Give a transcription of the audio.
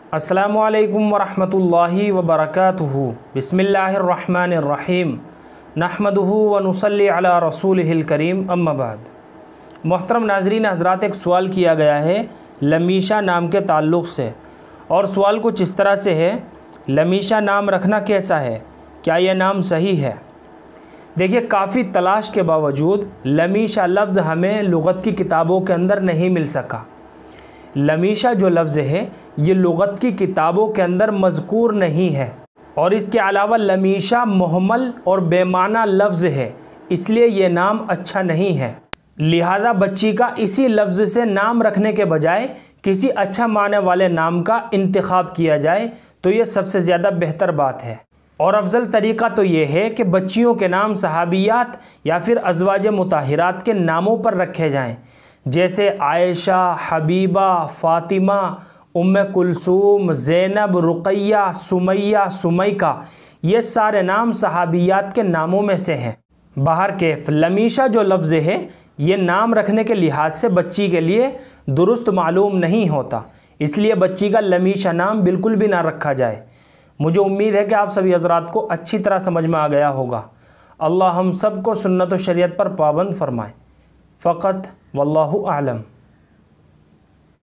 अस्सलामुअलैकुम वरहमतुल्लाहि वबरकातुहू। बिस्मिल्लाहिर्रहमानिर्रहीम। नहमदुहू व नुसल्ली अला रसूलिहिल करीम, अम्मा बाद। मोहतरम नाज़रीन हज़रात, एक सवाल किया गया है लमीशा नाम के ताल्लुक़ से, और सवाल कुछ इस तरह से है, लमीशा नाम रखना कैसा है, क्या यह नाम सही है? देखिए, काफ़ी तलाश के बावजूद लमीशा लफ्ज़ हमें लुग़त की किताबों के अंदर नहीं मिल सका। लमीशा जो लफ्ज़ है ये लुग़त की किताबों के अंदर मज़कूर नहीं है, और इसके अलावा लमीशा मुहम्मल और बेमाना लफ्ज़ है, इसलिए ये नाम अच्छा नहीं है। लिहाजा बच्ची का इसी लफ्ज़ से नाम रखने के बजाय किसी अच्छा माने वाले नाम का इंतखाब किया जाए तो ये सबसे ज़्यादा बेहतर बात है। और अफजल तरीक़ा तो ये है कि बच्चियों के नाम सहाबियात या फिर अज़वाज मुताहिरात के नामों पर रखे जाएं, जैसे आयशा, हबीबा, फ़ातिमा, उम्मे कुलसूम, ज़ैनब, रुक़ैया, सुमैया, सुमैका, ये सारे नाम सहाबियात के नामों में से हैं। बाहर कैफ लमीशा जो लफ्ज़ है ये नाम रखने के लिहाज से बच्ची के लिए दुरुस्त मालूम नहीं होता, इसलिए बच्ची का लमीशा नाम बिल्कुल भी ना रखा जाए। मुझे उम्मीद है कि आप सभी हज़रात को अच्छी तरह समझ में आ गया होगा। अल्लाह हम सब को सुन्नत व शरीयत पर पाबंद फरमाए। फ़क़त वल्लाहु आलम।